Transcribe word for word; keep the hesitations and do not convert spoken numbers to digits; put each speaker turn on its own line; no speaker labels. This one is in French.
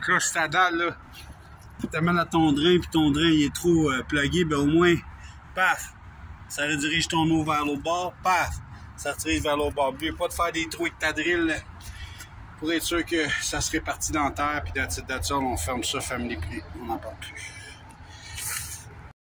que là, c'est à dalle, là. Tu t'amènes à ton drain, puis ton drain, il est trop euh, plugué, ben au moins, paf, ça redirige ton eau vers l'autre bord, paf, ça redirige vers l'autre bord. N'oublie pas de faire des trous avec ta drill, là, pour être sûr que ça se répartit dans la terre, puis that's it, that's all, on ferme ça, family prix, on n'en parle plus.